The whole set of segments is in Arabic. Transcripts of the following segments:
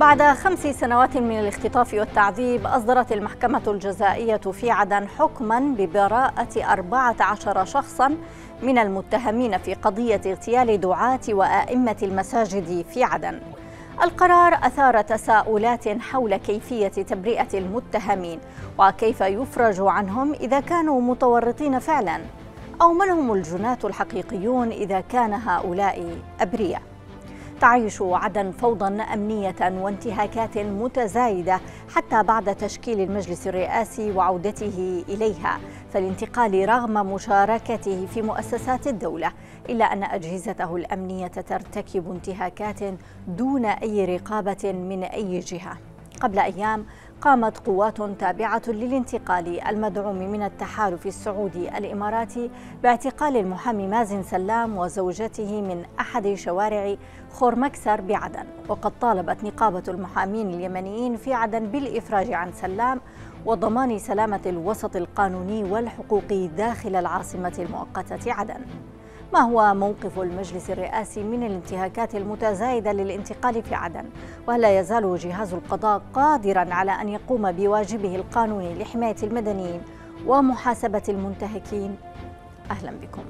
بعد 5 سنوات من الاختطاف والتعذيب، أصدرت المحكمة الجزائية في عدن حكما ببراءة 14 شخصا من المتهمين في قضية اغتيال دعاة وأئمة المساجد في عدن. القرار أثار تساؤلات حول كيفية تبرئة المتهمين، وكيف يفرج عنهم إذا كانوا متورطين فعلا، أو من هم الجناة الحقيقيون إذا كان هؤلاء أبرياء. تعيش عدن فوضى أمنية وانتهاكات متزايدة حتى بعد تشكيل المجلس الرئاسي وعودته إليها فالانتقال رغم مشاركته في مؤسسات الدولة، إلا أن أجهزته الأمنية ترتكب انتهاكات دون أي رقابة من أي جهة. قبل أيام قامت قوات تابعة للانتقال المدعوم من التحالف السعودي الإماراتي باعتقال المحامي مازن سلام وزوجته من أحد شوارع خورمكسر بعدن، وقد طالبت نقابة المحامين اليمنيين في عدن بالإفراج عن سلام وضمان سلامة الوسط القانوني والحقوقي داخل العاصمة المؤقتة عدن. ما هو موقف المجلس الرئاسي من الانتهاكات المتزايدة للانتقال في عدن؟ وهل لا يزال جهاز القضاء قادراً على أن يقوم بواجبه القانوني لحماية المدنيين ومحاسبة المنتهكين؟ أهلاً بكم.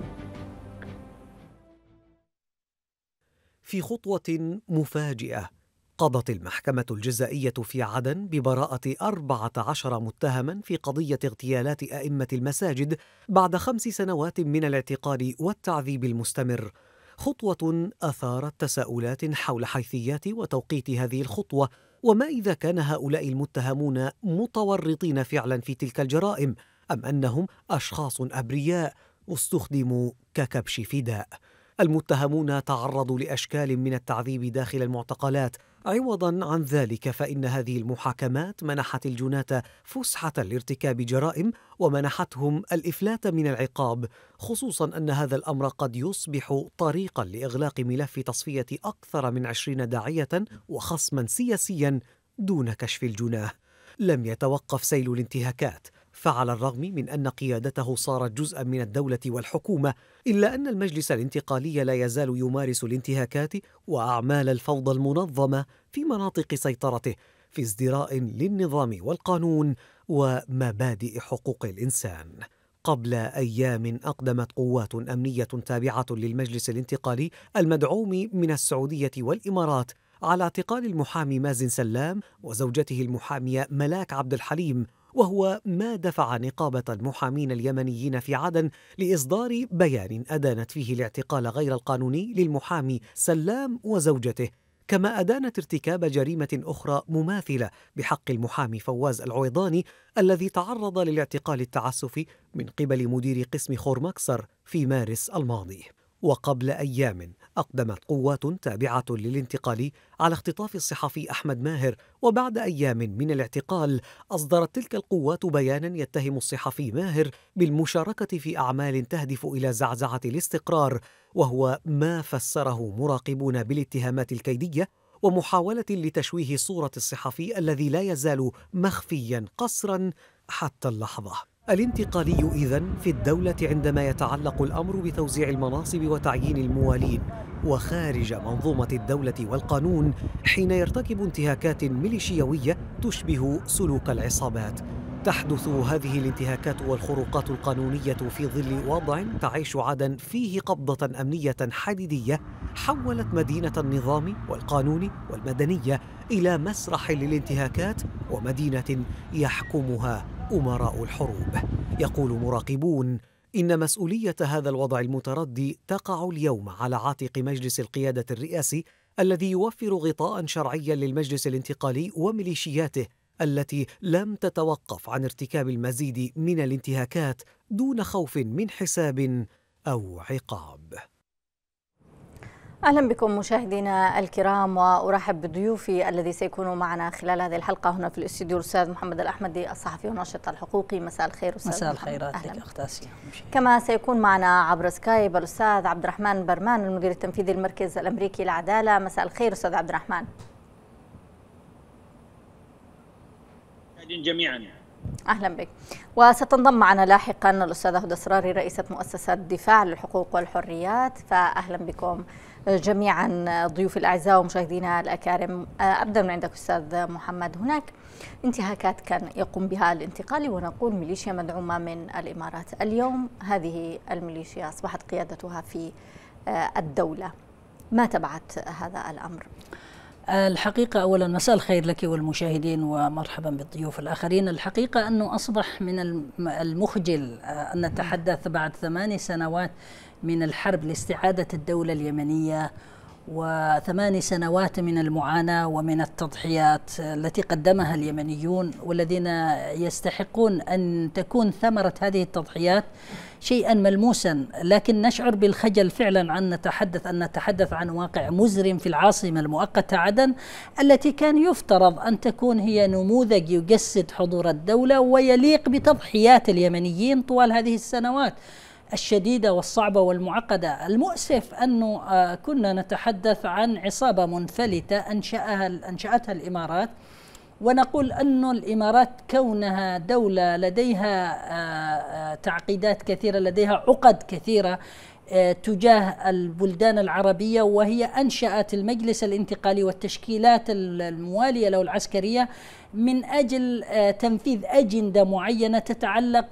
في خطوة مفاجئة، قضت المحكمة الجزائية في عدن ببراءة 14 متهما في قضية اغتيالات أئمة المساجد بعد 5 سنوات من الاعتقال والتعذيب المستمر. خطوة أثارت تساؤلات حول حيثيات وتوقيت هذه الخطوة، وما إذا كان هؤلاء المتهمون متورطين فعلا في تلك الجرائم، أم أنهم أشخاص أبرياء استخدموا ككبش فداء. المتهمون تعرضوا لأشكال من التعذيب داخل المعتقلات. عوضاً عن ذلك، فإن هذه المحاكمات منحت الجناة فسحة لارتكاب جرائم ومنحتهم الإفلات من العقاب، خصوصاً أن هذا الأمر قد يصبح طريقاً لإغلاق ملف تصفية أكثر من 20 داعية وخصماً سياسياً دون كشف الجناه. لم يتوقف سيل الانتهاكات، فعلى الرغم من أن قيادته صارت جزءاً من الدولة والحكومة، إلا أن المجلس الانتقالي لا يزال يمارس الانتهاكات وأعمال الفوضى المنظمة في مناطق سيطرته، في ازدراء للنظام والقانون ومبادئ حقوق الإنسان. قبل أيام أقدمت قوات أمنية تابعة للمجلس الانتقالي المدعوم من السعودية والإمارات على اعتقال المحامي مازن سلام وزوجته المحامية ملاك عبد الحليم، وهو ما دفع نقابة المحامين اليمنيين في عدن لإصدار بيان أدانت فيه الاعتقال غير القانوني للمحامي سلام وزوجته، كما أدانت ارتكاب جريمة أخرى مماثلة بحق المحامي فواز العويضاني الذي تعرض للاعتقال التعسفي من قبل مدير قسم خورمكسر في مارس الماضي. وقبل أيام أقدمت قوات تابعة للانتقال على اختطاف الصحفي أحمد ماهر، وبعد أيام من الاعتقال أصدرت تلك القوات بيانا يتهم الصحفي ماهر بالمشاركة في أعمال تهدف إلى زعزعة الاستقرار، وهو ما فسره مراقبون بالاتهامات الكيدية ومحاولة لتشويه صورة الصحفي الذي لا يزال مخفيا قسرا حتى اللحظة. الانتقالي إذن في الدولة عندما يتعلق الأمر بتوزيع المناصب وتعيين الموالين، وخارج منظومة الدولة والقانون حين يرتكب انتهاكات ميليشيوية تشبه سلوك العصابات. تحدث هذه الانتهاكات والخروقات القانونية في ظل وضع تعيش عدن فيه قبضة أمنية حديدية حولت مدينة النظام والقانون والمدنية إلى مسرح للانتهاكات ومدينة يحكمها أمراء الحروب. يقول مراقبون إن مسؤولية هذا الوضع المتردي تقع اليوم على عاتق مجلس القيادة الرئاسي الذي يوفر غطاء شرعيا للمجلس الانتقالي وميليشياته التي لم تتوقف عن ارتكاب المزيد من الانتهاكات دون خوف من حساب أو عقاب. أهلا بكم مشاهدينا الكرام، وأرحب بضيوفي الذي سيكون معنا خلال هذه الحلقة هنا في الاستوديو الأستاذ محمد الأحمدي الصحفي والناشط الحقوقي. مساء الخير أستاذ. مساء الخيرات لك أخت آسيا. كما سيكون معنا عبر سكايب الأستاذ عبد الرحمن برمان المدير التنفيذي المركز الأمريكي للعدالة. مساء الخير أستاذ عبد الرحمن. جميعا أهلا بك. وستنضم معنا لاحقا الأستاذة هدى سراري رئيسة مؤسسة دفاع للحقوق والحريات، فأهلا بكم جميعا ضيوف الأعزاء ومشاهدينا الأكارم. أبدأ من عندك أستاذ محمد. هناك انتهاكات كان يقوم بها الانتقالي ونقول ميليشيا مدعومة من الإمارات. اليوم هذه الميليشيا أصبحت قيادتها في الدولة، ما تبعت هذا الأمر؟ الحقيقة أولا مساء الخير لك والمشاهدين ومرحبا بالضيوف الآخرين. الحقيقة أنه أصبح من المخجل أن نتحدث بعد 8 سنوات من الحرب لاستعادة الدولة اليمنية و8 سنوات من المعاناة ومن التضحيات التي قدمها اليمنيون، والذين يستحقون أن تكون ثمرة هذه التضحيات شيئا ملموسا، لكن نشعر بالخجل فعلا أن نتحدث عن واقع مزرم في العاصمة المؤقتة عدن، التي كان يفترض أن تكون هي نموذج يجسد حضور الدولة ويليق بتضحيات اليمنيين طوال هذه السنوات الشديدة والصعبة والمعقدة. المؤسف أنه كنا نتحدث عن عصابة منفلتة أنشأتها الإمارات، ونقول أن الإمارات كونها دولة لديها تعقيدات كثيرة، لديها عقد كثيرة تجاه البلدان العربية، وهي أنشأت المجلس الانتقالي والتشكيلات الموالية له العسكرية من أجل تنفيذ أجندة معينة تتعلق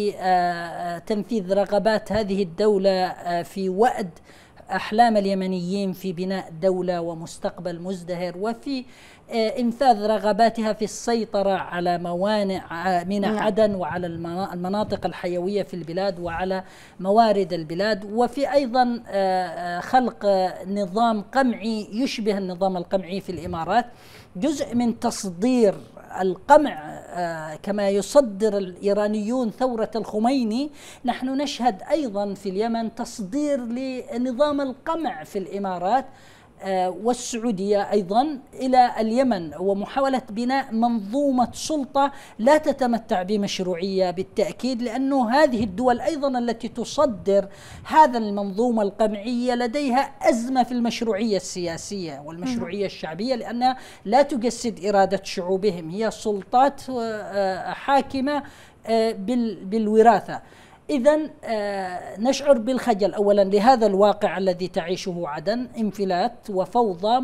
بتنفيذ رغبات هذه الدولة في وأد أحلام اليمنيين في بناء دولة ومستقبل مزدهر، وفي إنفاذ رغباتها في السيطرة على موانئ من عدن وعلى المناطق الحيوية في البلاد وعلى موارد البلاد، وفي أيضا خلق نظام قمعي يشبه النظام القمعي في الإمارات. جزء من تصدير القمع كما يصدر الإيرانيون ثورة الخميني، نحن نشهد أيضا في اليمن تصدير لنظام القمع في الإمارات والسعودية أيضا إلى اليمن، ومحاولة بناء منظومة سلطة لا تتمتع بمشروعية بالتأكيد، لأنه هذه الدول أيضا التي تصدر هذا المنظومة القمعية لديها أزمة في المشروعية السياسية والمشروعية الشعبية، لأنها لا تجسد إرادة شعوبهم، هي سلطات حاكمة بالوراثة. إذن نشعر بالخجل أولا لهذا الواقع الذي تعيشه عدن، انفلات وفوضى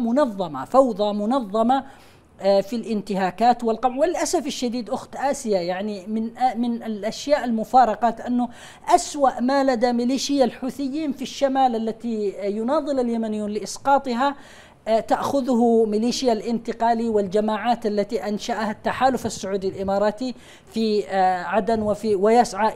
منظمة في الانتهاكات والقمع. وللأسف الشديد أخت آسيا، يعني من الأشياء المفارقات أنه أسوأ ما لدى ميليشيا الحوثيين في الشمال التي يناضل اليمنيون لإسقاطها تأخذه ميليشيا الانتقالي والجماعات التي أنشأها التحالف السعودي الإماراتي في عدن، ويسعى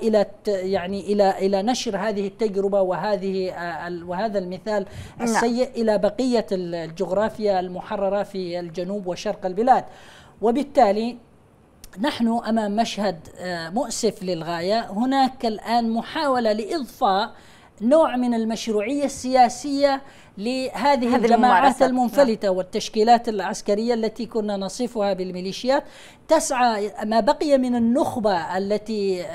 إلى نشر هذه التجربة وهذا المثال السيء إلى بقية الجغرافيا المحررة في الجنوب وشرق البلاد. وبالتالي نحن أمام مشهد مؤسف للغاية. هناك الآن محاولة لإضفاء نوع من المشروعية السياسية لهذه الجماعات المنفلتة والتشكيلات العسكرية التي كنا نصفها بالميليشيات، تسعى ما بقي من النخبة التي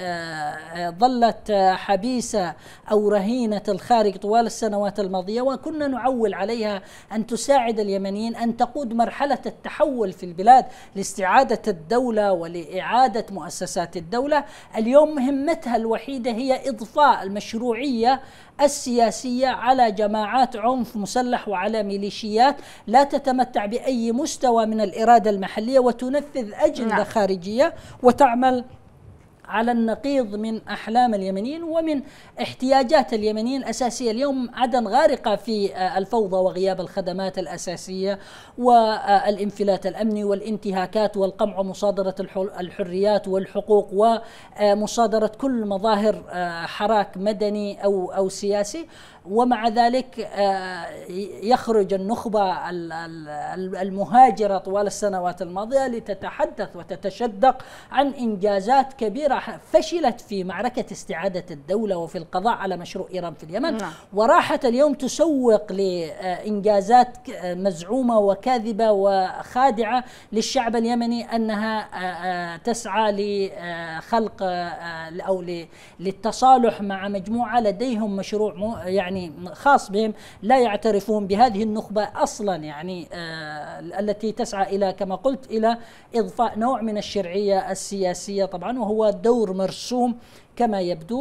ظلت حبيسة أو رهينة الخارج طوال السنوات الماضية، وكنا نعول عليها أن تساعد اليمنيين أن تقود مرحلة التحول في البلاد لاستعادة الدولة ولإعادة مؤسسات الدولة. اليوم مهمتها الوحيدة هي إضفاء المشروعية السياسية على جماعات عنف مسلح وعلى ميليشيات لا تتمتع بأي مستوى من الإرادة المحلية، وتنفذ أجندة خارجية وتعمل على النقيض من أحلام اليمنيين ومن احتياجات اليمنيين الأساسية. اليوم عدن غارقة في الفوضى وغياب الخدمات الأساسية والانفلات الأمني والانتهاكات والقمع ومصادرة الحريات والحقوق ومصادرة كل مظاهر حراك مدني أو سياسي. ومع ذلك يخرج النخبة المهاجرة طوال السنوات الماضية لتتحدث وتتشدق عن إنجازات كبيرة فشلت في معركة استعادة الدولة وفي القضاء على مشروع إيران في اليمن، وراحت اليوم تسوق لإنجازات مزعومة وكاذبة وخادعة للشعب اليمني أنها تسعى لخلق أو للتصالح مع مجموعة لديهم مشروع يعني خاص بهم، لا يعترفون بهذه النخبة أصلا، يعني التي تسعى إلى كما قلت إلى إضفاء نوع من الشرعية السياسية طبعا، وهو دور مرسوم كما يبدو.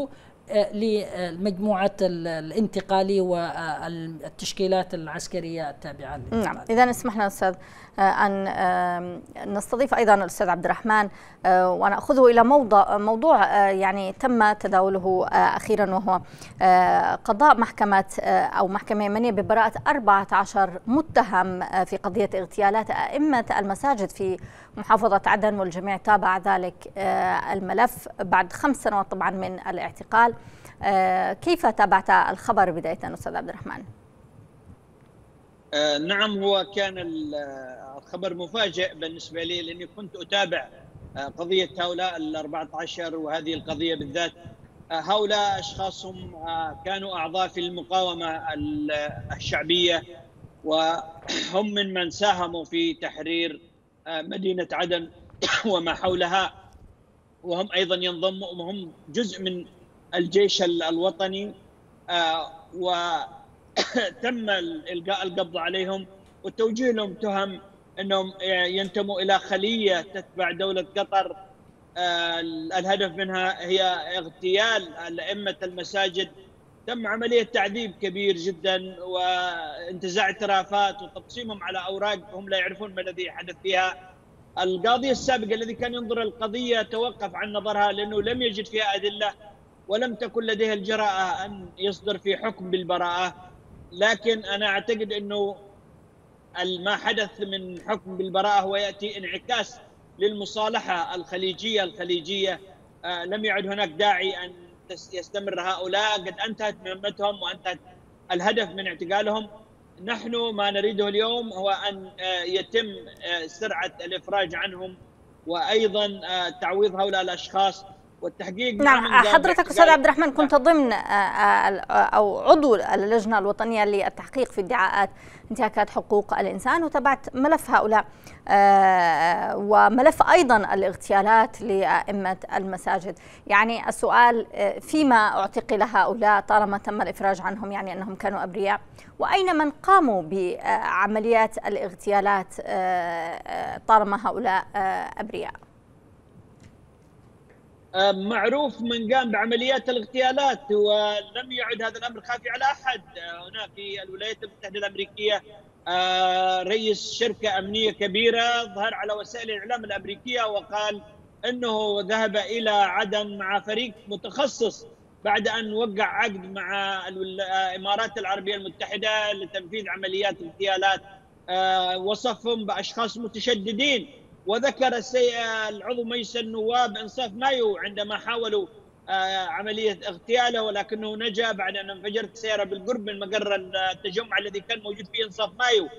لمجموعة الانتقالي والتشكيلات العسكرية التابعة للانتقالي. نعم، إذا اسمح لنا أستاذ أن نستضيف أيضا الأستاذ عبد الرحمن، ونأخذه إلى موضوع يعني تم تداوله أخيرا، وهو قضاء محكمة يمنية ببراءة 14 متهم في قضية اغتيالات أئمة المساجد في محافظة عدن، والجميع تابع ذلك الملف بعد 5 سنوات طبعا من الاعتقال. كيف تابعت الخبر بداية أستاذ عبد الرحمن؟ نعم، هو كان الخبر مفاجئ بالنسبة لي، لأني كنت أتابع قضية هؤلاء ال14 وهذه القضية بالذات. هؤلاء أشخاصهم كانوا أعضاء في المقاومة الشعبية، وهم من ساهموا في تحرير مدينة عدن وما حولها، وهم أيضا ينضموا، وهم جزء من الجيش الوطني، وتم إلقاء القبض عليهم وتوجيه لهم تهم أنهم ينتموا إلى خلية تتبع دولة قطر. الهدف منها هي اغتيال أئمة المساجد. تم عملية تعذيب كبير جدا وانتزاع اعترافات وتقسيمهم على أوراق هم لا يعرفون ما الذي حدث فيها. القاضي السابق الذي كان ينظر القضية توقف عن نظرها لأنه لم يجد فيها أدلة ولم تكن لديه الجرأة أن يصدر في حكم بالبراءة. لكن أنا أعتقد أنه ما حدث من حكم بالبراءة هو يأتي انعكاس للمصالحة الخليجية. لم يعد هناك داعي أن يستمر هؤلاء، قد انتهت مهمتهم وانتهت الهدف من اعتقالهم. نحن ما نريده اليوم هو أن يتم سرعة الإفراج عنهم، وأيضا تعويض هؤلاء الأشخاص والتحقيق. نعم، حضرتك أستاذ عبد الرحمن كنت ضمن أو عضو اللجنة الوطنية للتحقيق في ادعاءات انتهاكات حقوق الإنسان، وتابعت ملف هؤلاء وملف أيضا الاغتيالات لأئمة المساجد. يعني السؤال، فيما اعتقل هؤلاء طالما تم الإفراج عنهم، يعني أنهم كانوا أبرياء، وأين من قاموا بعمليات الاغتيالات طالما هؤلاء أبرياء؟ معروف من قام بعمليات الاغتيالات، ولم يعد هذا الأمر خافي على أحد. هنا في الولايات المتحدة الأمريكية رئيس شركة أمنية كبيرة ظهر على وسائل الإعلام الأمريكية وقال أنه ذهب إلى عدن مع فريق متخصص بعد أن وقع عقد مع الإمارات العربية المتحدة لتنفيذ عمليات اغتيالات. وصفهم بأشخاص متشددين، وذكر العضو مجلس النواب إنصاف مايو عندما حاولوا عملية اغتياله، ولكنه نجا بعد أن انفجرت سيارة بالقرب من مقر التجمع الذي كان موجود فيه إنصاف مايو.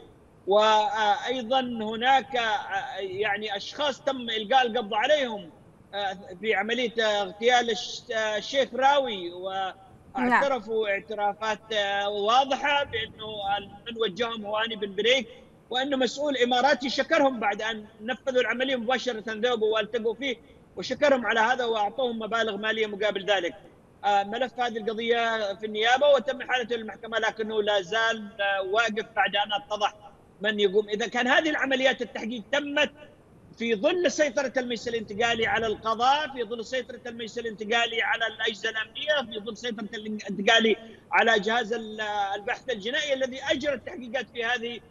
وأيضا هناك يعني أشخاص تم إلقاء القبض عليهم في عملية اغتيال الشيخ راوي، واعترفوا اعترافات واضحة بأنه من وجههم هو هاني بن بريك، وأنه مسؤول إماراتي شكرهم بعد أن نفذوا العملية مباشرة، ذهبوا والتقوا فيه وشكرهم على هذا وأعطوهم مبالغ مالية مقابل ذلك. ملف هذه القضية في النيابة وتم حالته للمحكمة، لكنه لا زال واقف بعد أن اتضح من يقوم. إذا كان هذه العمليات التحقيق تمت في ظل سيطرة المجلس الانتقالي على القضاء، في ظل سيطرة المجلس الانتقالي على الأجهزة الأمنية، في ظل سيطرة الانتقالي على جهاز البحث الجنائي الذي أجرى التحقيقات في هذه،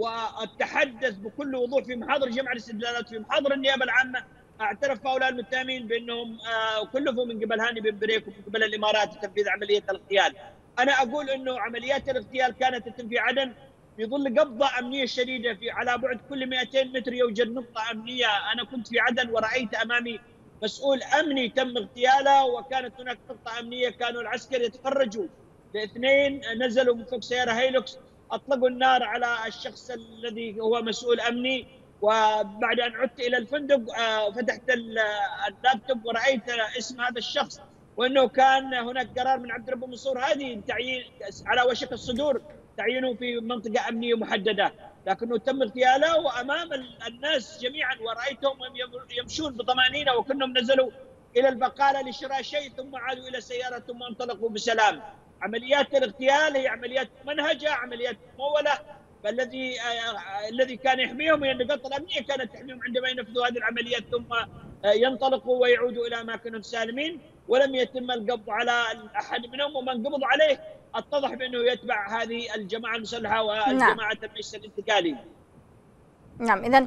والتحدث بكل وضوح في محاضر جمع الاستدلالات في محاضر النيابة العامة، اعترف هؤلاء المتهمين بأنهم كلفوا من قبل هاني بن بريك ومن قبل الإمارات لتنفيذ عملية الاغتيال. أنا أقول أنه عمليات الاغتيال كانت تتم في عدن في ظل قبضة أمنية شديدة. على بعد كل 200 متر يوجد نقطة أمنية. أنا كنت في عدن ورأيت أمامي مسؤول أمني تم اغتياله، وكانت هناك نقطة أمنية كانوا العسكر يتفرجوا باثنين نزلوا من فوق سيارة هيلوكس، أطلقوا النار على الشخص الذي هو مسؤول أمني. وبعد أن عدت إلى الفندق فتحت اللابتوب ورأيت اسم هذا الشخص، وأنه كان هناك قرار من عبد الرب منصور هادي تعيين على وشك الصدور تعيينه في منطقة أمنية محددة، لكنه تم اغتياله وأمام الناس جميعا، ورأيتهم يمشون بطمأنينة وكلهم نزلوا إلى البقالة لشراء شيء ثم عادوا إلى سيارة ثم انطلقوا بسلام. عمليات الاغتيال هي عمليات منهجة، عمليات ممولة، الذي كان يحميهم هي النقاط الأمنية كانت تحميهم عندما ينفذوا هذه العمليات ثم ينطلقوا ويعودوا إلى أماكنهم سالمين. ولم يتم القبض على أحد منهم، ومن قبض عليه اتضح بأنه يتبع هذه الجماعة المسلحة والجماعة المجلس الانتقالي. نعم، إذن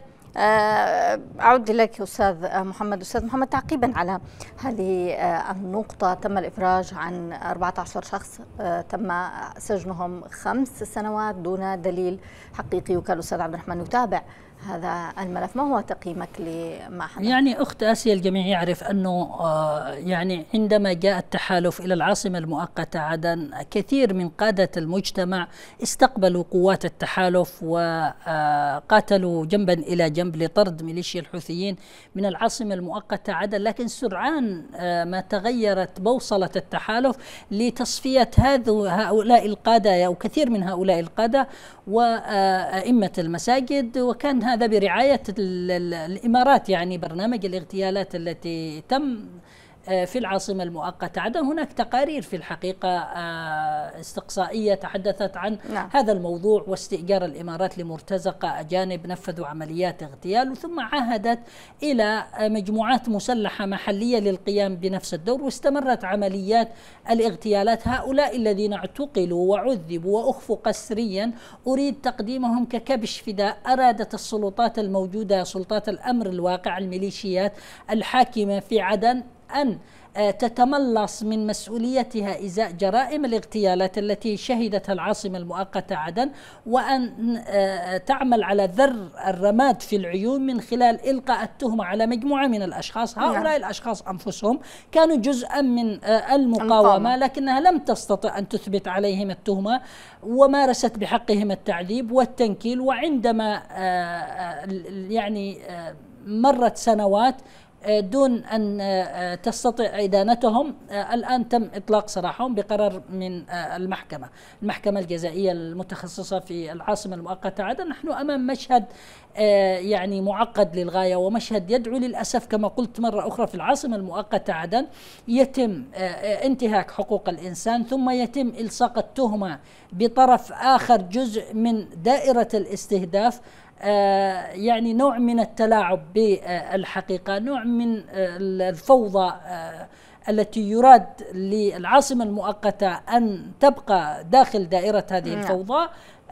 أعود إليك أستاذ محمد. أستاذ محمد، تعقيبا على هذه النقطة، تم الإفراج عن 14 شخص تم سجنهم 5 سنوات دون دليل حقيقي، وكان الأستاذ عبد الرحمن يتابع هذا الملف. ما هو تقييمك لما حدث؟ يعني أخت آسيا، الجميع يعرف أنه يعني عندما جاء التحالف إلى العاصمة المؤقتة عدن، كثير من قادة المجتمع استقبلوا قوات التحالف وقاتلوا جنبا إلى جنب لطرد ميليشيا الحوثيين من العاصمة المؤقتة عدن. لكن سرعان ما تغيرت بوصلة التحالف لتصفية هؤلاء القادة أو كثير من هؤلاء القادة وأئمة المساجد، وكان هذا برعاية الإمارات. يعني برنامج الاغتيالات التي تم في العاصمة المؤقتة عدن، هناك تقارير في الحقيقة استقصائية تحدثت عن هذا الموضوع، واستئجار الإمارات لمرتزقة أجانب نفذوا عمليات اغتيال، ثم عاهدت إلى مجموعات مسلحة محلية للقيام بنفس الدور، واستمرت عمليات الاغتيالات. هؤلاء الذين اعتقلوا وعذبوا وأخفوا قسريا أريد تقديمهم ككبش فداء. أرادت السلطات الموجودة، سلطات الأمر الواقع، الميليشيات الحاكمة في عدن، أن تتملص من مسؤوليتها إزاء جرائم الاغتيالات التي شهدتها العاصمة المؤقتة عدن، وأن تعمل على ذر الرماد في العيون من خلال إلقاء التهمة على مجموعة من الأشخاص. هؤلاء الأشخاص أنفسهم كانوا جزءا من المقاومة، لكنها لم تستطع أن تثبت عليهم التهمة، ومارست بحقهم التعذيب والتنكيل. وعندما يعني مرت سنوات دون أن تستطيع إدانتهم، الآن تم إطلاق سراحهم بقرار من المحكمة الجزائية المتخصصة في العاصمة المؤقتة عدن. نحن أمام مشهد يعني معقد للغاية، ومشهد يدعو للأسف كما قلت مرة أخرى في العاصمة المؤقتة عدن يتم انتهاك حقوق الإنسان، ثم يتم إلصاق التهمة بطرف آخر جزء من دائرة الاستهداف. يعني نوع من التلاعب بالحقيقة، نوع من الفوضى التي يراد للعاصمة المؤقتة أن تبقى داخل دائرة هذه الفوضى.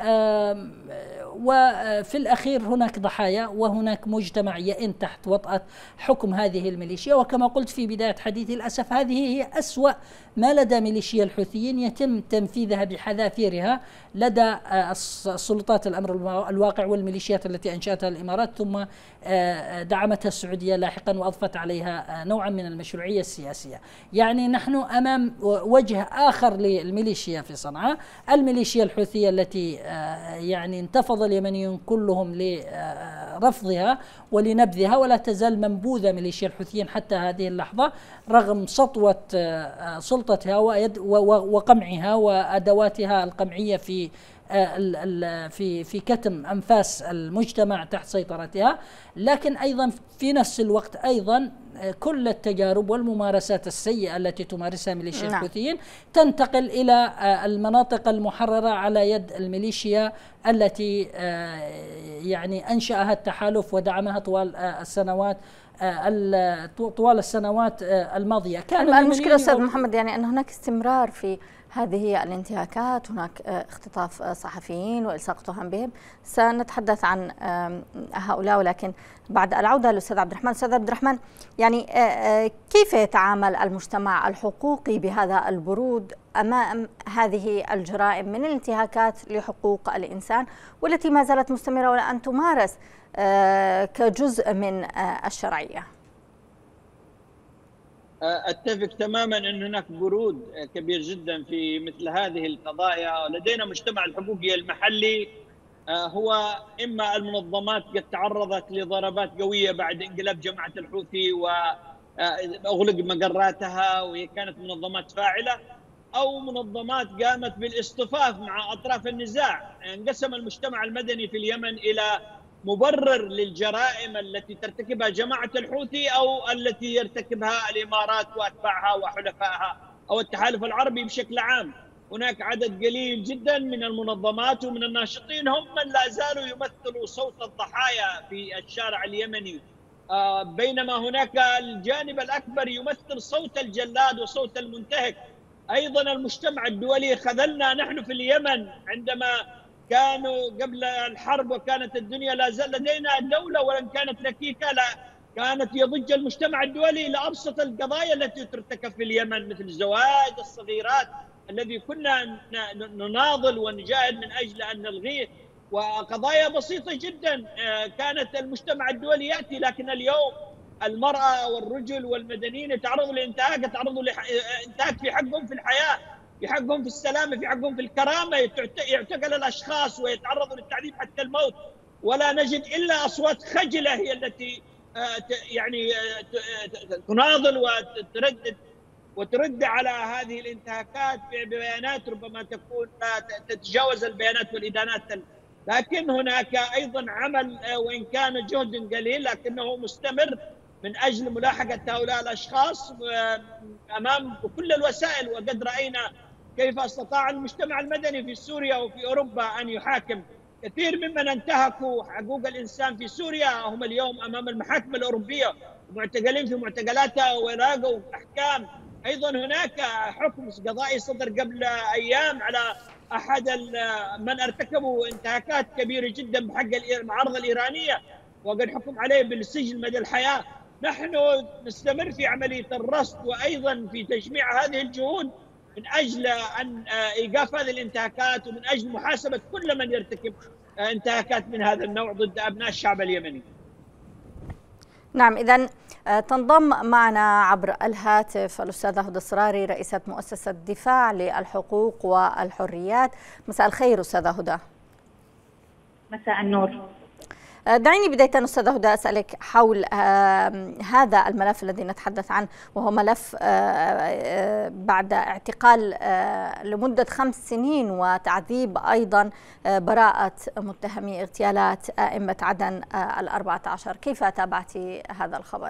وفي الأخير هناك ضحايا، وهناك مجتمع يئن تحت وطأة حكم هذه الميليشيا. وكما قلت في بداية حديثي، للأسف هذه هي أسوأ ما لدى ميليشيا الحوثيين، يتم تنفيذها بحذافيرها لدى السلطات الأمر الواقع والميليشيات التي أنشأتها الإمارات، ثم دعمتها السعودية لاحقا وأضفت عليها نوعا من المشروعية السياسية. يعني نحن أمام وجه آخر للميليشيا في صنعاء، الميليشيا الحوثية التي يعني انتفض اليمنيون كلهم لرفضها ولنبذها، ولا تزال منبوذة ميليشيا الحوثيين حتى هذه اللحظة رغم سطوة سلطتها وقمعها وأدواتها القمعية في كتم أنفاس المجتمع تحت سيطرتها. لكن أيضا في نفس الوقت أيضا كل التجارب والممارسات السيئة التي تمارسها ميليشيا الحوثيين تنتقل إلى المناطق المحررة على يد الميليشيا التي يعني أنشأها التحالف ودعمها طوال السنوات الماضية. كان المشكلة أستاذ محمد يعني أن هناك استمرار في هذه الانتهاكات، هناك اختطاف صحفيين وإلصاق تهم بهم. سنتحدث عن هؤلاء، ولكن بعد العودة للأستاذ عبد الرحمن. أستاذ عبد الرحمن، يعني كيف يتعامل المجتمع الحقوقي بهذا البرود أمام هذه الجرائم من الانتهاكات لحقوق الإنسان، والتي ما زالت مستمرة والآن تمارس كجزء من الشرعية؟ أتفق تماما أن هناك برود كبير جدا في مثل هذه القضايا. لدينا مجتمع الحقوقي المحلي هو إما المنظمات قد تعرضت لضربات قوية بعد انقلاب جماعة الحوثي وأغلق مقراتها وهي كانت منظمات فاعلة، أو منظمات قامت بالاصطفاف مع أطراف النزاع. انقسم المجتمع المدني في اليمن إلى مبرر للجرائم التي ترتكبها جماعة الحوثي أو التي يرتكبها الإمارات وأتباعها وحلفائها أو التحالف العربي بشكل عام. هناك عدد قليل جدا من المنظمات ومن الناشطين هم من لا زالوا يمثلوا صوت الضحايا في الشارع اليمني. بينما هناك الجانب الأكبر يمثل صوت الجلاد وصوت المنتهك. أيضا المجتمع الدولي خذلنا نحن في اليمن عندما كانوا قبل الحرب وكانت الدنيا لا زال لدينا دولة وإن كانت ركيكة، لا كانت يضج المجتمع الدولي لأبسط القضايا التي ترتكب في اليمن مثل زواج الصغيرات الذي كنا نناضل ونجاهد من أجل أن نلغيه، وقضايا بسيطة جدا كانت المجتمع الدولي يأتي. لكن اليوم المرأة والرجل والمدنيين يتعرضوا لانتهاك، يتعرضوا لانتهاك في حقهم في الحياة، في حقهم في السلامة، في حقهم في الكرامة، يعتقل الأشخاص ويتعرضوا للتعذيب حتى الموت، ولا نجد إلا أصوات خجلة هي التي يعني تناضل وترد على هذه الانتهاكات ببيانات ربما تكون تتجاوز البيانات والإدانات. لكن هناك أيضا عمل وإن كان جهد قليل لكنه مستمر من أجل ملاحقة هؤلاء الأشخاص أمام كل الوسائل. وقد رأينا كيف استطاع المجتمع المدني في سوريا وفي أوروبا أن يحاكم كثير ممن انتهكوا حقوق الإنسان في سوريا، هم اليوم أمام المحاكم الأوروبية معتقلين في معتقلاتها ولاقوا أحكام. أيضا هناك حكم قضائي صدر قبل أيام على أحد من ارتكبوا انتهاكات كبيرة جدا بحق المعارضة الإيرانية وقد حكم عليه بالسجن مدى الحياة. نحن نستمر في عملية الرصد وأيضا في تجميع هذه الجهود من أجل أن إيقاف هذه الانتهاكات ومن أجل محاسبة كل من يرتكب انتهاكات من هذا النوع ضد أبناء الشعب اليمني. نعم، إذن تنضم معنا عبر الهاتف الأستاذة هدى الصراري رئيسة مؤسسة دفاع للحقوق والحريات. مساء الخير أستاذة هدى. مساء النور. دعيني بداية أستاذة هدى أسألك حول هذا الملف الذي نتحدث عنه، وهو ملف بعد اعتقال لمدة 5 سنين وتعذيب أيضا براءة متهمي اغتيالات أئمة عدن 14. كيف تابعتي هذا الخبر؟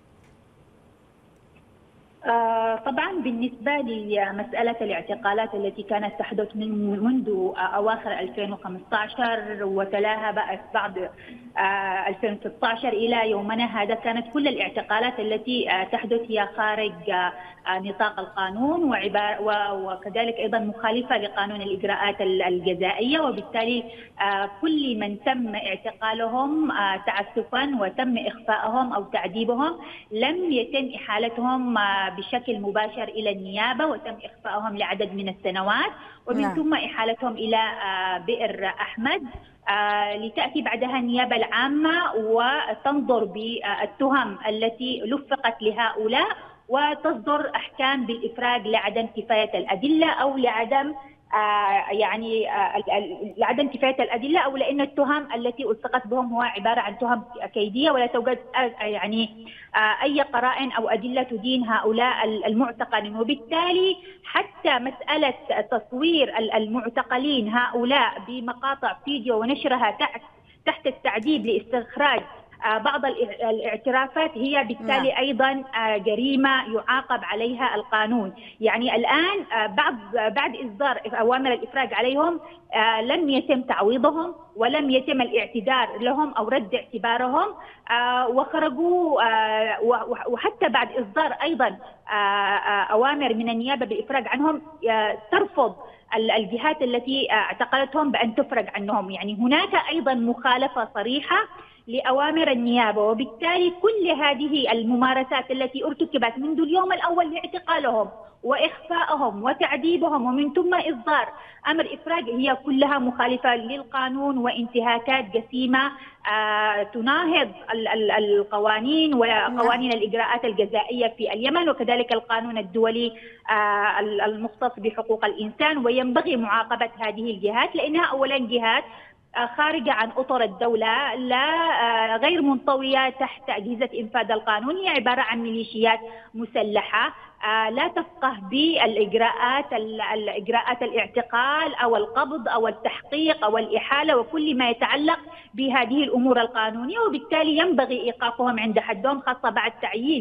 طبعا بالنسبة لي مسألة الاعتقالات التي كانت تحدث منذ أواخر 2015 وتلاها بعد 2016 إلى يومنا هذا، كانت كل الاعتقالات التي تحدث هي خارج نطاق القانون وكذلك أيضا مخالفة لقانون الإجراءات الجزائية، وبالتالي كل من تم اعتقالهم تعسفا وتم إخفائهم أو تعذيبهم لم يتم إحالتهم بشكل مباشر إلى النيابة وتم إخفائهم لعدد من السنوات، ومن ثم إحالتهم إلى بئر أحمد لتأتي بعدها النيابة العامة وتنظر بالتهم التي لفقت لهؤلاء وتصدر أحكام بالإفراج لعدم كفاية الأدلة أو لعدم لعدم كفاية الأدلة أو لأن التهم التي ألصقت بهم هو عبارة عن تهم كيدية ولا توجد أي قرائن أو أدلة تدين هؤلاء المعتقلين. وبالتالي حتى مسألة تصوير المعتقلين هؤلاء بمقاطع فيديو ونشرها تحت التعذيب لاستخراج بعض الاعترافات هي بالتالي أيضا جريمة يعاقب عليها القانون. يعني الآن بعد إصدار أوامر الإفراج عليهم لم يتم تعويضهم ولم يتم الاعتذار لهم أو رد اعتبارهم وخرجوا، وحتى بعد إصدار أيضا أوامر من النيابة بالإفراج عنهم ترفض الجهات التي اعتقلتهم بأن تفرج عنهم. يعني هناك أيضا مخالفة صريحة لأوامر النيابة، وبالتالي كل هذه الممارسات التي ارتكبت منذ اليوم الأول لاعتقالهم وإخفائهم وتعذيبهم ومن ثم إصدار أمر إفراج هي كلها مخالفة للقانون وانتهاكات جسيمة تناهض القوانين وقوانين الإجراءات الجزائية في اليمن وكذلك القانون الدولي المختص بحقوق الإنسان. وينبغي معاقبة هذه الجهات لأنها أولا جهات خارجة عن أطر الدولة، لا غير منطوية تحت أجهزة إنفاذ القانون، هي عبارة عن ميليشيات مسلحة لا تفقه بالإجراءات الاعتقال أو القبض أو التحقيق أو الإحالة وكل ما يتعلق بهذه الأمور القانونية، وبالتالي ينبغي إيقافهم عند حدهم خاصة بعد تعيين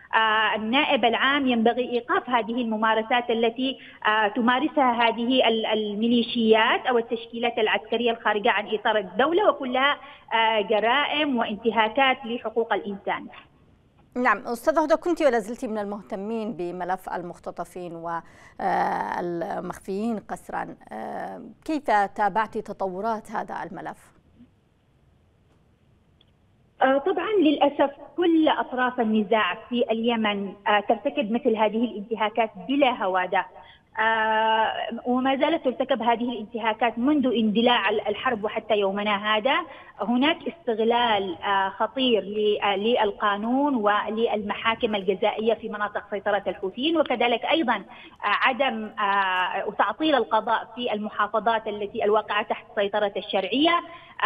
النائب العام ينبغي إيقاف هذه الممارسات التي تمارسها هذه الميليشيات أو التشكيلات العسكرية الخارجة عن إطار الدولة، وكلها جرائم وانتهاكات لحقوق الإنسان. نعم أستاذة هدى، كنت ولا زلت من المهتمين بملف المختطفين والمخفيين قسرا، كيف تابعت تطورات هذا الملف؟ طبعا للأسف كل أطراف النزاع في اليمن ترتكب مثل هذه الانتهاكات بلا هوادة، وما زالت ترتكب هذه الانتهاكات منذ اندلاع الحرب وحتى يومنا هذا. هناك استغلال خطير للقانون وللمحاكم الجزائية في مناطق سيطرة الحوثيين، وكذلك أيضا عدم تعطيل القضاء في المحافظات التي الواقعة تحت سيطرة الشرعية.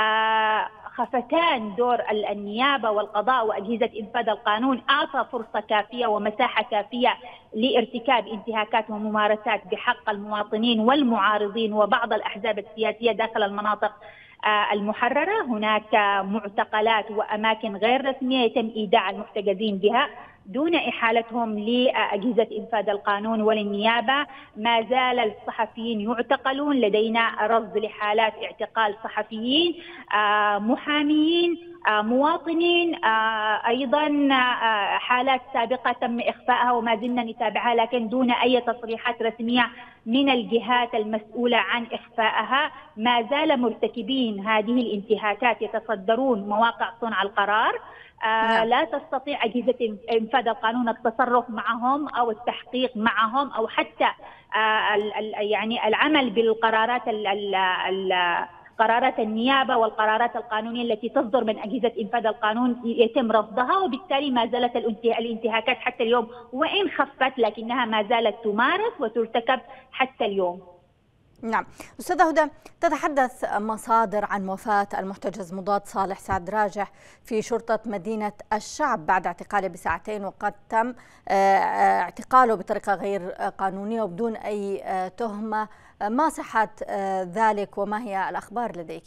خفتان دور النيابة والقضاء وأجهزة إنفاذ القانون أعطى فرصة كافية ومساحة كافية لارتكاب انتهاكات وممارسات بحق المواطنين والمعارضين وبعض الأحزاب السياسية داخل المناطق المحررة. هناك معتقلات وأماكن غير رسمية يتم إيداع المحتجزين بها دون إحالتهم لأجهزة إنفاذ القانون وللنيابة. ما زال الصحفيين يعتقلون، لدينا رصد لحالات اعتقال صحفيين، محاميين، مواطنين، أيضا حالات سابقة تم إخفائها وما زلنا نتابعها لكن دون أي تصريحات رسمية من الجهات المسؤولة عن إخفائها. ما زال مرتكبين هذه الانتهاكات يتصدرون مواقع صنع القرار. لا تستطيع أجهزة إنفاذ القانون التصرف معهم أو التحقيق معهم أو حتى يعني العمل بالقرارات قرارات النيابة والقرارات القانونية التي تصدر من أجهزة إنفاذ القانون يتم رفضها، وبالتالي ما زالت الانتهاكات حتى اليوم وإن خفت لكنها ما زالت تمارس وترتكب حتى اليوم. نعم أستاذة هدى، تتحدث مصادر عن وفاة المحتجز مضاد صالح سعد راجح في شرطة مدينة الشعب بعد اعتقاله بساعتين، وقد تم اعتقاله بطريقة غير قانونية وبدون أي تهمة. ما صحة ذلك وما هي الأخبار لديك؟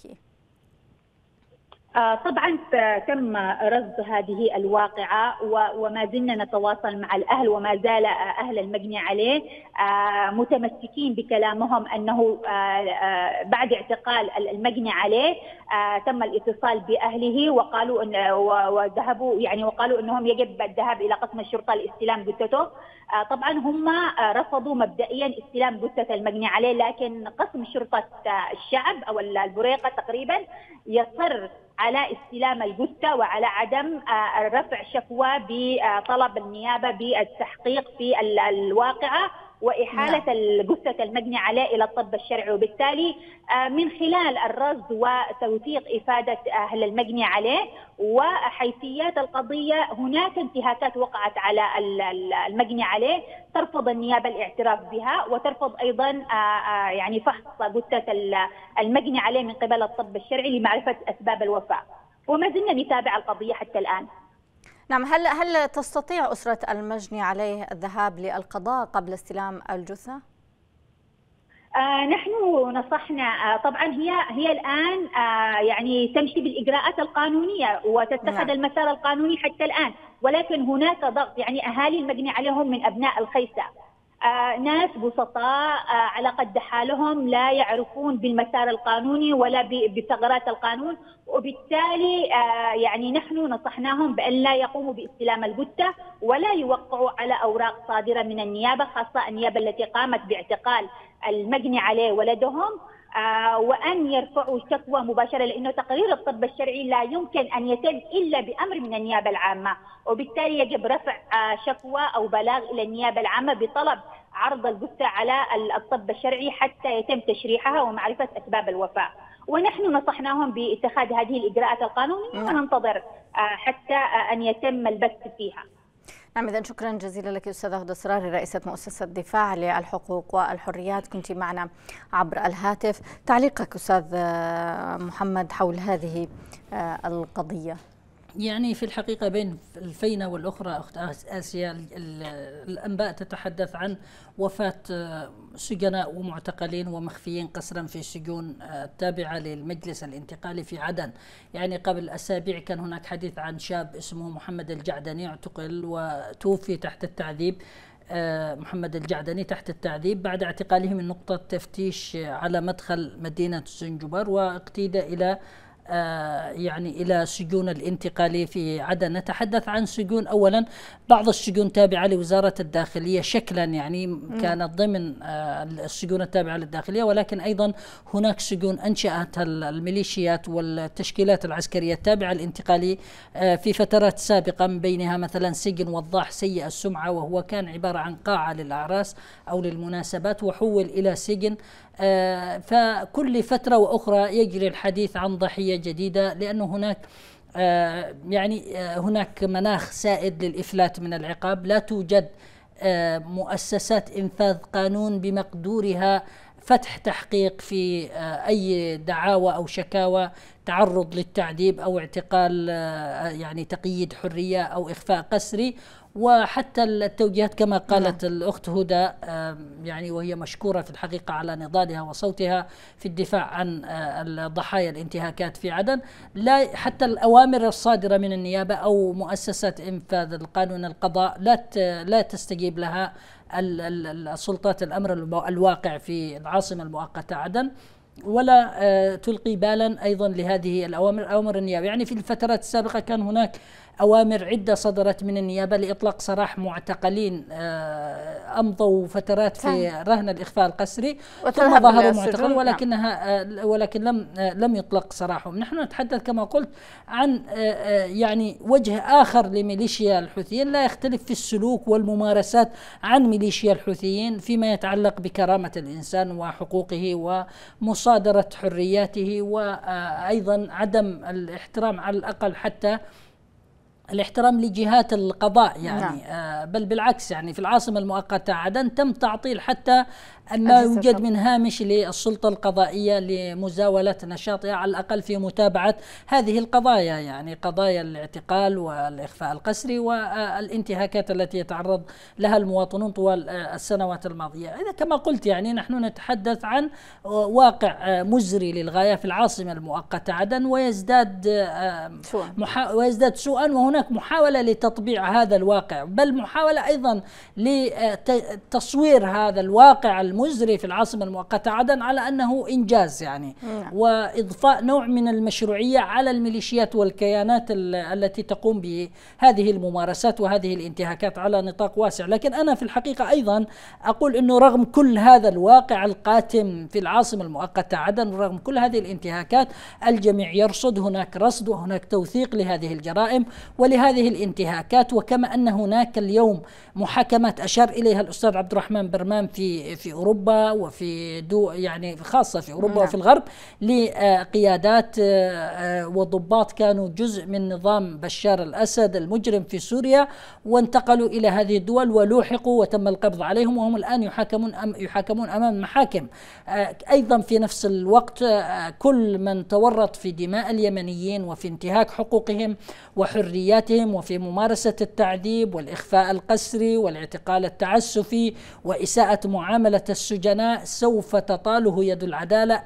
طبعا تم رصد هذه الواقعة وما زلنا نتواصل مع الأهل، وما زال أهل المجني عليه متمسكين بكلامهم أنه بعد اعتقال المجني عليه تم الاتصال بأهله وقالوا وذهبوا يعني وقالوا أنهم يجب الذهاب إلى قسم الشرطة لاستلام جثته. طبعا هم رفضوا مبدئيا استلام جثة المجني عليه، لكن قسم شرطة الشعب أو البريقة تقريبا يصر على استلام الجثة وعلى عدم رفع شكوى بطلب النيابة بالتحقيق في الواقعة وإحالة الجثة المجني عليه إلى الطب الشرعي. وبالتالي من خلال الرصد وتوثيق إفادة أهل المجني عليه وحيثيات القضية هناك انتهاكات وقعت على المجني عليه ترفض النيابة الاعتراف بها، وترفض أيضا يعني فحص جثة المجني عليه من قبل الطب الشرعي لمعرفة أسباب الوفاة، وما زلنا نتابع القضية حتى الآن. نعم، هل تستطيع أسرة المجني عليه الذهاب للقضاء قبل استلام الجثة؟ نحن نصحنا، طبعا هي الآن يعني تمشي بالإجراءات القانونية وتتخذ المسار القانوني حتى الآن، ولكن هناك ضغط. يعني أهالي المجني عليهم من أبناء الخيسة، ناس بسطاء على قد حالهم لا يعرفون بالمسار القانوني ولا بثغرات القانون، وبالتالي يعني نحن نصحناهم بأن لا يقوموا باستلام الجثة ولا يوقعوا على أوراق صادرة من النيابة، خاصة النيابة التي قامت باعتقال المجني عليه ولدهم، وأن يرفعوا شكوى مباشرة، لأنه تقرير الطب الشرعي لا يمكن أن يتم إلا بأمر من النيابة العامة، وبالتالي يجب رفع شكوى أو بلاغ إلى النيابة العامة بطلب عرض الجثة على الطب الشرعي حتى يتم تشريحها ومعرفة أسباب الوفاة. ونحن نصحناهم باتخاذ هذه الإجراءات القانونية وننتظر حتى أن يتم البث فيها. نعم، إذن شكرا جزيلا لك أستاذة هدى سراري، رئيسة مؤسسة دفاع للحقوق والحريات، كنت معنا عبر الهاتف. تعليقك أستاذ محمد حول هذه القضية؟ يعني في الحقيقة بين الفينة والأخرى أخت آسيا الأنباء تتحدث عن وفاة سجناء ومعتقلين ومخفيين قسرا في سجون تابعة للمجلس الانتقالي في عدن. يعني قبل أسابيع كان هناك حديث عن شاب اسمه محمد الجعدني اعتقل وتوفي تحت التعذيب. محمد الجعدني تحت التعذيب بعد اعتقاله من نقطة تفتيش على مدخل مدينة زنجبار واقتيد إلى يعني إلى سجون الانتقالية في عدن. نتحدث عن سجون، أولا بعض السجون تابعة لوزارة الداخلية شكلا، يعني كانت ضمن السجون التابعة للداخلية، ولكن أيضا هناك سجون أنشأتها الميليشيات والتشكيلات العسكرية التابعة للانتقالية في فترات سابقة، من بينها مثلا سجن وضاح سيء السمعة، وهو كان عبارة عن قاعة للأعراس أو للمناسبات وحول إلى سجن. فكل فترة وأخرى يجري الحديث عن ضحية جديدة، لأنه هناك هناك مناخ سائد للإفلات من العقاب. لا توجد مؤسسات إنفاذ قانون بمقدورها فتح تحقيق في أي دعاوى أو شكاوى تعرض للتعذيب أو اعتقال، يعني تقييد حرية أو إخفاء قسري. وحتى التوجيهات كما قالت الأخت هدى، يعني وهي مشكورة في الحقيقة على نضالها وصوتها في الدفاع عن ضحايا الانتهاكات في عدن، لا حتى الأوامر الصادرة من النيابة أو مؤسسات إنفاذ القانون القضاء لا تستجيب لها السلطات الأمر الواقع في العاصمة المؤقتة عدن، ولا تلقي بالا أيضا لهذه الأوامر، أوامر النيابة. يعني في الفترات السابقة كان هناك أوامر عدة صدرت من النيابة لإطلاق سراح معتقلين أمضوا فترات في رهن الإخفاء القسري ثم ظهروا معتقل، ولكن لم يطلق سراحهم. نحن نتحدث كما قلت عن يعني وجه آخر لميليشيا الحوثيين لا يختلف في السلوك والممارسات عن ميليشيا الحوثيين فيما يتعلق بكرامة الإنسان وحقوقه ومصادرة حرياته، وأيضا عدم الاحترام على الأقل حتى الاحترام لجهات القضاء، يعني بل بالعكس. يعني في العاصمة المؤقتة عدن تم تعطيل حتى ما يوجد من هامش للسلطة القضائية لمزاولة نشاطها على الأقل في متابعة هذه القضايا، يعني قضايا الاعتقال والإخفاء القسري والانتهاكات التي يتعرض لها المواطنون طوال السنوات الماضية. إذا كما قلت يعني نحن نتحدث عن واقع مزري للغاية في العاصمة المؤقتة عدن، ويزداد سوءا، وهناك محاولة لتطبيع هذا الواقع، بل محاولة أيضا لتصوير هذا الواقع المزري في العاصمة المؤقتة عدن على أنه إنجاز، يعني وإضفاء نوع من المشروعية على الميليشيات والكيانات التي تقوم بهذه الممارسات وهذه الانتهاكات على نطاق واسع. لكن أنا في الحقيقة أيضا أقول أنه رغم كل هذا الواقع القاتم في العاصمة المؤقتة عدن، ورغم كل هذه الانتهاكات، الجميع يرصد، هناك رصد وهناك توثيق لهذه الجرائم ولهذه الانتهاكات. وكما أن هناك اليوم محاكمات أشار إليها الأستاذ عبد الرحمن برمام في أوروبا وفي يعني خاصة في أوروبا وفي الغرب لقيادات وضباط كانوا جزء من نظام بشار الأسد المجرم في سوريا، وانتقلوا إلى هذه الدول ولوحقوا وتم القبض عليهم، وهم الآن يحاكمون أمام المحاكم. أيضا في نفس الوقت كل من تورط في دماء اليمنيين وفي انتهاك حقوقهم وحرياتهم وفي ممارسة التعذيب والإخفاء القسري والاعتقال التعسفي وإساءة معاملة السجناء سوف تطاله يد العدالة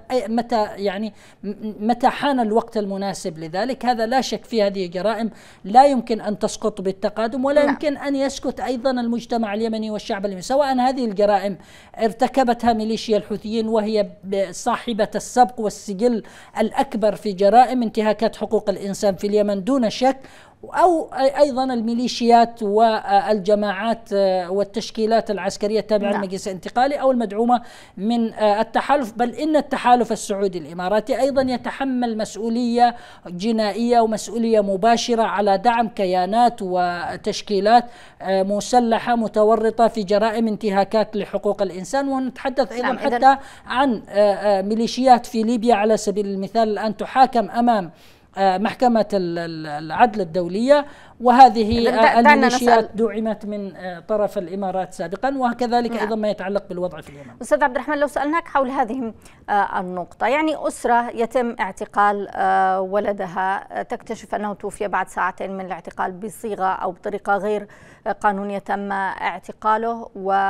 متى حان الوقت المناسب لذلك. هذا لا شك في هذه جرائم لا يمكن أن تسقط بالتقادم، ولا يمكن أن يسكت أيضا المجتمع اليمني والشعب اليمني، سواء هذه الجرائم ارتكبتها ميليشيا الحوثيين وهي صاحبة السبق والسجل الأكبر في جرائم انتهاكات حقوق الإنسان في اليمن دون شك، أو أيضا الميليشيات والجماعات والتشكيلات العسكرية التابعة للمجلس الانتقالي أو المدعومة من التحالف. بل إن التحالف السعودي الإماراتي أيضا يتحمل مسؤولية جنائية ومسؤولية مباشرة على دعم كيانات وتشكيلات مسلحة متورطة في جرائم انتهاكات لحقوق الإنسان. ونتحدث أيضا حتى عن ميليشيات في ليبيا على سبيل المثال الآن تحاكم أمام محكمة العدل الدولية، وهذه الميليشيات دعمت من طرف الإمارات سابقا، وكذلك أيضا ما يتعلق بالوضع في اليمن. أستاذ عبد الرحمن، لو سألناك حول هذه النقطة، يعني أسرة يتم اعتقال ولدها، تكتشف أنه توفي بعد ساعتين من الاعتقال بصيغة أو بطريقة غير قانونية تم اعتقاله،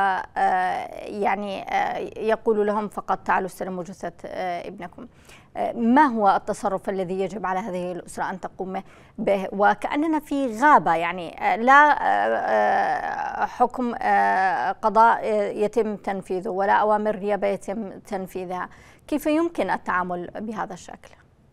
ويعني يقول لهم فقط تعالوا استلموا جثة ابنكم. ما هو التصرف الذي يجب على هذه الأسرة أن تقوم به؟ وكأننا في غابة، يعني لا حكم قضاء يتم تنفيذه ولا أوامر نيابة يتم تنفيذها. كيف يمكن التعامل بهذا الشكل؟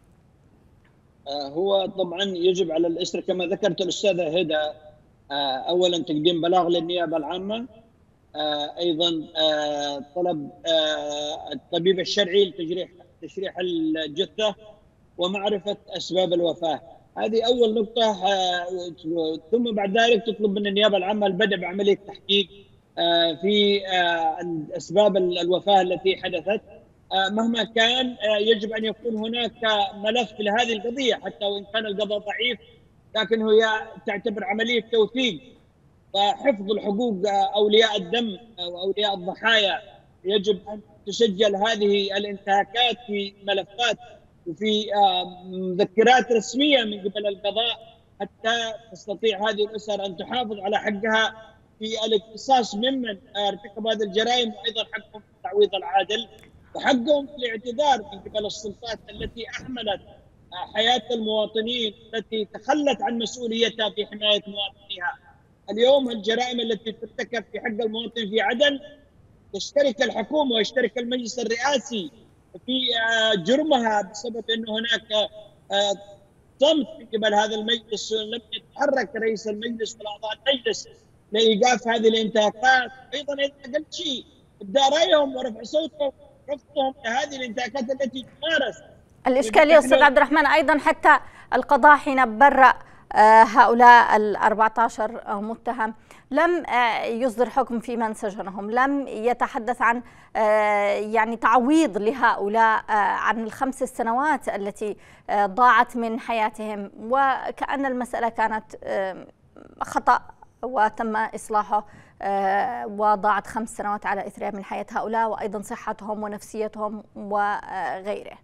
هو طبعا يجب على الأسرة كما ذكرت الأستاذة هدى أولا تقديم بلاغ للنيابة العامة، أيضا طلب الطبيب الشرعي لتشريح الجثة ومعرفة أسباب الوفاة. هذه أول نقطة. ثم بعد ذلك تطلب من النيابة العامة البدء بعملية تحقيق في أسباب الوفاة التي حدثت. مهما كان يجب أن يكون هناك ملف لهذه القضية، حتى وإن كان القضاء ضعيف لكن هي تعتبر عملية توثيق وحفظ الحقوق أولياء الدم أو أولياء الضحايا. يجب أن تسجل هذه الانتهاكات في ملفات وفي مذكرات رسمية من قبل القضاء، حتى تستطيع هذه الأسر أن تحافظ على حقها في الاقتصاص ممن ارتكب هذه الجرائم، وأيضا حقهم في التعويض العادل وحقهم في الاعتذار من قبل السلطات التي أهملت حياة المواطنين، التي تخلت عن مسؤوليتها في حماية مواطنيها. اليوم الجرائم التي ترتكب في حق المواطن في عدن تشترك الحكومة ويشترك المجلس الرئاسي في جرمها، بسبب أنه هناك صمت من قبل هذا المجلس. لم يتحرك رئيس المجلس ولا أعضاء المجلس لإيقاف هذه الانتهاكات. أيضا إذا قلت شيء ابداء رأيهم ورفع صوتهم رفضهم لهذه الانتهاكات التي تمارس. الإشكال يا أستاذ عبد الرحمن أيضا حتى القضاء حين برأ هؤلاء 14 متهم لم يصدر حكم في من سجنهم، لم يتحدث عن يعني تعويض لهؤلاء عن ال5 سنوات التي ضاعت من حياتهم، وكأن المسألة كانت خطأ وتم إصلاحه وضاعت 5 سنوات على إثرها من حياة هؤلاء وأيضا صحتهم ونفسيتهم وغيره.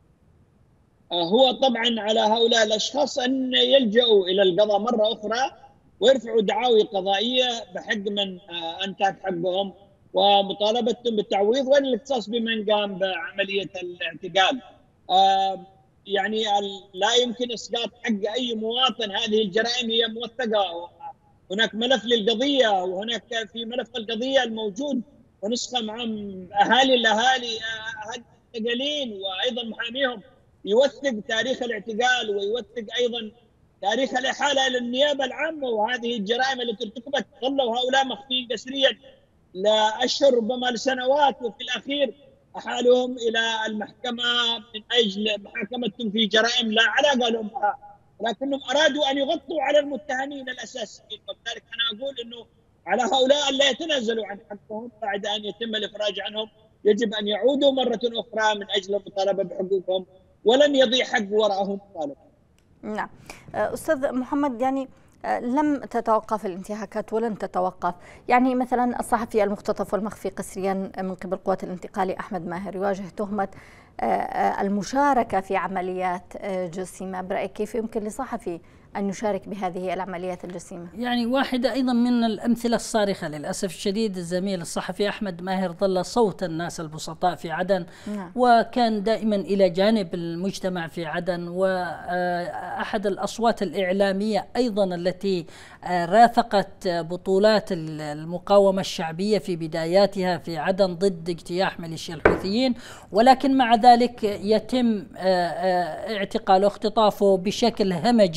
هو طبعا على هؤلاء الأشخاص أن يلجأوا إلى القضاء مرة أخرى ويرفعوا دعاوي قضائية بحق من أنتهك حقهم ومطالبتهم بالتعويض والاختصاص بمن قام بعملية الاعتقال. يعني لا يمكن إسقاط حق أي مواطن. هذه الجرائم هي موثقة، هناك ملف للقضية، وهناك في ملف القضية الموجود ونسخة مع أهالي المعتقلين وأيضا محاميهم يوثق تاريخ الاعتقال ويوثق أيضا تاريخ الإحالة إلى النيابة العامة. وهذه الجرائم التي ارتكبت ظلوا هؤلاء مخفيين قسريا لأشهر ربما لسنوات، وفي الأخير أحالوهم إلى المحكمة من أجل محاكمتهم في جرائم لا علاقة لهم بها، لكنهم أرادوا أن يغطوا على المتهمين الأساسيين. وبذلك أنا أقول أنه على هؤلاء لا يتنازلوا عن حقهم بعد أن يتم الإفراج عنهم، يجب أن يعودوا مرة أخرى من أجل المطالبة بحقوقهم، ولن يضيع حق وراءهم طالب. نعم أستاذ محمد، يعني لم تتوقف الانتهاكات ولن تتوقف. يعني مثلا الصحفي المختطف والمخفي قسريا من قبل قوات الانتقال أحمد ماهر يواجه تهمة المشاركة في عمليات جسيمة. برأيك كيف يمكن لصحفي أن يشارك بهذه العمليات الجسيمة؟ يعني واحدة أيضا من الأمثلة الصارخة للأسف الشديد، الزميل الصحفي أحمد ماهر ظل صوت الناس البسطاء في عدن. وكان دائما إلى جانب المجتمع في عدن، وأحد الأصوات الإعلامية أيضا التي رافقت بطولات المقاومة الشعبية في بداياتها في عدن ضد اجتياح ميليشيا الحوثيين، ولكن مع ذلك يتم اعتقاله واختطافه بشكل همجي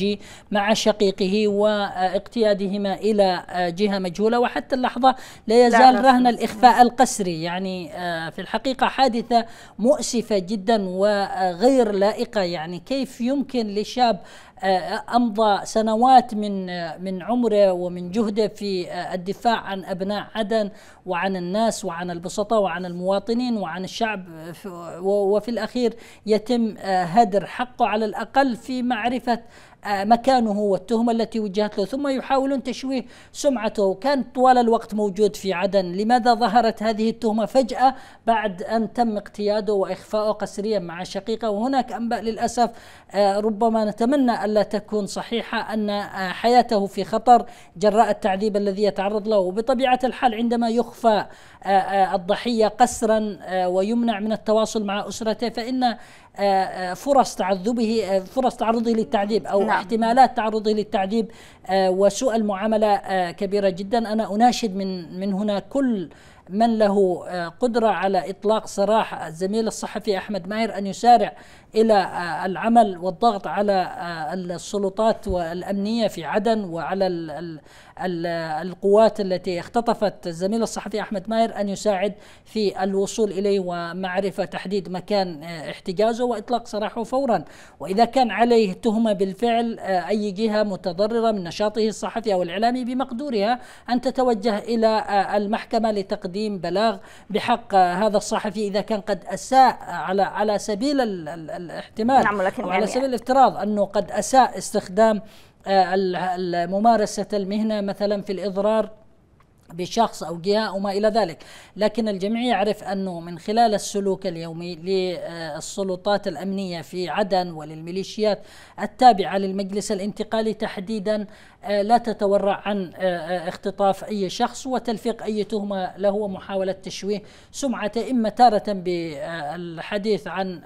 مع شقيقه واقتيادهما إلى جهة مجهولة، وحتى اللحظة لا يزال رهن الإخفاء القسري. يعني في الحقيقة حادثة مؤسفة جدا وغير لائقة. يعني كيف يمكن لشاب أمضى سنوات من عمره ومن جهده في الدفاع عن أبناء عدن وعن الناس وعن البسطاء وعن المواطنين وعن الشعب، وفي الأخير يتم هدر حقه على الأقل في معرفة مكانه والتهمة التي وجهت له، ثم يحاولون تشويه سمعته. كان طوال الوقت موجود في عدن، لماذا ظهرت هذه التهمة فجأة بعد أن تم اقتياده وإخفاؤه قسريا مع شقيقه؟ وهناك أنباء للأسف ربما نتمنى ألا تكون صحيحة أن حياته في خطر جراء التعذيب الذي يتعرض له. وبطبيعة الحال عندما يخفى الضحية قسرا ويمنع من التواصل مع أسرته، فإن فرص تعذبه، فرص تعرضه للتعذيب أو احتمالات تعرضه للتعذيب وسوء المعاملة كبيرة جدا. أنا أناشد من هنا كل من له قدرة على إطلاق سراح الزميل الصحفي أحمد ماهر أن يسارع إلى العمل والضغط على السلطات والأمنية في عدن وعلى القوات التي اختطفت الزميل الصحفي أحمد ماهر أن يساعد في الوصول إليه ومعرفة تحديد مكان احتجازه وإطلاق سراحه فورا. وإذا كان عليه تهمة بالفعل، أي جهة متضررة من نشاطه الصحفي أو الإعلامي بمقدورها أن تتوجه إلى المحكمة لتقديم بلاغ بحق هذا الصحفي إذا كان قد أساء على سبيل الاحتمال أو على سبيل الافتراض أنه قد أساء استخدام ممارسة المهنة مثلا في الإضرار بشخص أو جهة أو ما إلى ذلك. لكن الجميع يعرف أنه من خلال السلوك اليومي للسلطات الأمنية في عدن وللميليشيات التابعة للمجلس الانتقالي تحديدا لا تتورع عن اختطاف أي شخص وتلفيق أي تهمة له ومحاولة تشويه سمعته، إما تارة بالحديث عن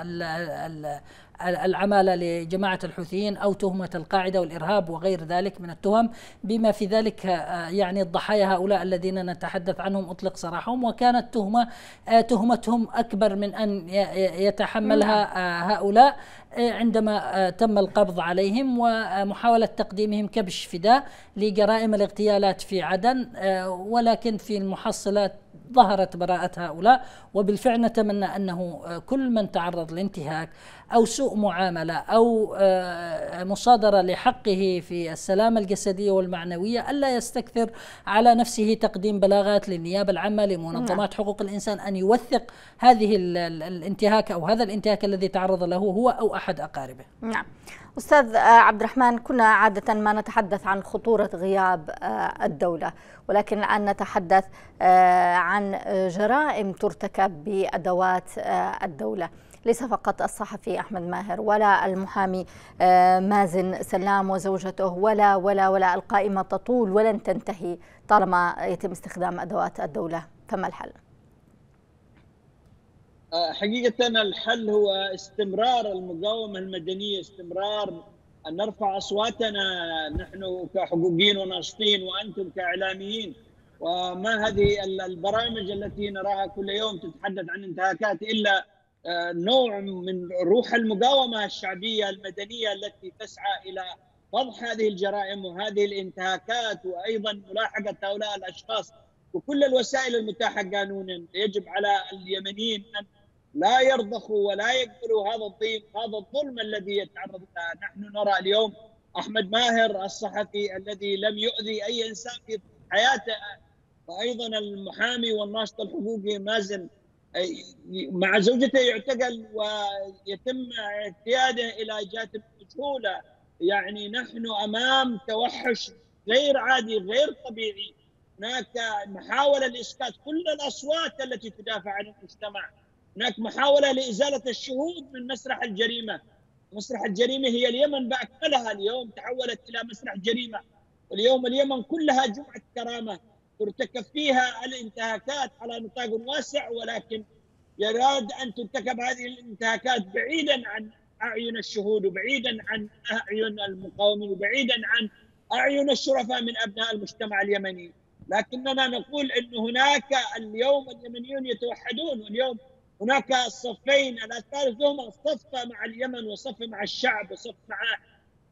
العمالة لجماعة الحوثيين أو تهمة القاعدة والإرهاب وغير ذلك من التهم، بما في ذلك يعني الضحايا هؤلاء الذين نتحدث عنهم أطلق سراحهم، وكانت تهمتهم أكبر من أن يتحملها هؤلاء عندما تم القبض عليهم ومحاولة تقديمهم كبش فداء لجرائم الاغتيالات في عدن. ولكن في المحصلات ظهرت براءة هؤلاء، وبالفعل نتمنى أنه كل من تعرض لانتهاك أو سوء معاملة أو مصادرة لحقه في السلامة الجسدية والمعنوية ألا يستكثر على نفسه تقديم بلاغات للنيابة العامة لمنظمات حقوق الإنسان أن يوثق هذه الانتهاك أو هذا الانتهاك الذي تعرض له هو أو أحد أقاربه. نعم. أستاذ عبد الرحمن، كنا عادة ما نتحدث عن خطورة غياب الدولة، ولكن الآن نتحدث عن جرائم ترتكب بأدوات الدولة. ليس فقط الصحفي أحمد ماهر ولا المحامي مازن سلام وزوجته ولا القائمة تطول ولن تنتهي طالما يتم استخدام أدوات الدولة. فما الحل؟ حقيقة الحل هو استمرار المقاومة المدنية، استمرار أن نرفع أصواتنا نحن كحقوقيين وناشطين وأنتم كإعلاميين. وما هذه البرامج التي نراها كل يوم تتحدث عن انتهاكات إلا نوع من روح المقاومة الشعبية المدنية التي تسعى إلى فضح هذه الجرائم وهذه الانتهاكات، وأيضا ملاحقة هؤلاء الأشخاص بكل الوسائل المتاحة قانونا. يجب على اليمنيين أن لا يرضخوا ولا يقبلوا هذا الظلم الذي يتعرض له. نحن نرى اليوم أحمد ماهر الصحفي الذي لم يؤذي أي إنسان في حياته، وأيضا المحامي والناشط الحقوقي مازن مع زوجته يعتقل ويتم اعتياده إلى جهة مجهولة. يعني نحن أمام توحش غير عادي غير طبيعي. هناك محاولة لإسقاط كل الأصوات التي تدافع عن المجتمع، هناك محاولة لإزالة الشهود من مسرح الجريمة. مسرح الجريمة هي اليمن بأكملها، اليوم تحولت إلى مسرح جريمة. واليوم اليمن كلها جمعة كرامة ترتكب فيها الانتهاكات على نطاق واسع، ولكن يراد أن ترتكب هذه الانتهاكات بعيدا عن أعين الشهود وبعيدا عن أعين المقاومين وبعيدا عن أعين الشرفاء من أبناء المجتمع اليمني. لكننا نقول أن هناك اليوم اليمنيون يتوحدون، واليوم هناك الصفين الثالث هما صف مع اليمن وصف مع الشعب وصف مع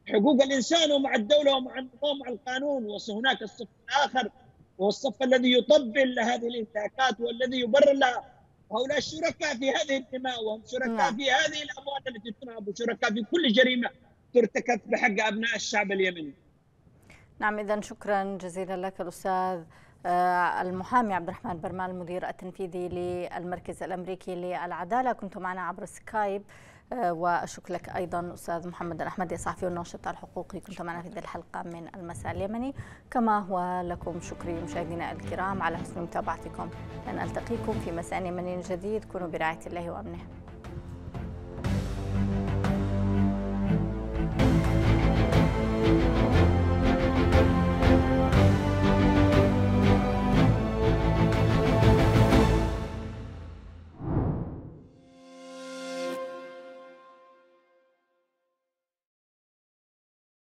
حقوق الإنسان ومع الدولة ومع النظام ومع القانون. وهناك الصف الآخر وهو الصف الذي يطبل هذه الانتهاكات والذي يبرر لها. هؤلاء شركاء في هذه الدماء، وهم شركاء في هذه الأموال التي تنهب، وشركاء في كل جريمة ترتكب بحق أبناء الشعب اليمني. نعم، إذن شكرا جزيلا لك الأستاذ المحامي عبد الرحمن برمال، المدير التنفيذي للمركز الأمريكي للعدالة. كنت معنا عبر سكايب. وأشكر لك أيضا أستاذ محمد الأحمدي، صحفي والناشط الحقوقي، كنت معنا في هذه الحلقة من المساء اليمني. كما هو لكم شكري مشاهدينا الكرام على حسن متابعتكم. لن ألتقيكم في مساء يمني جديد. كونوا برعاية الله وأمنه.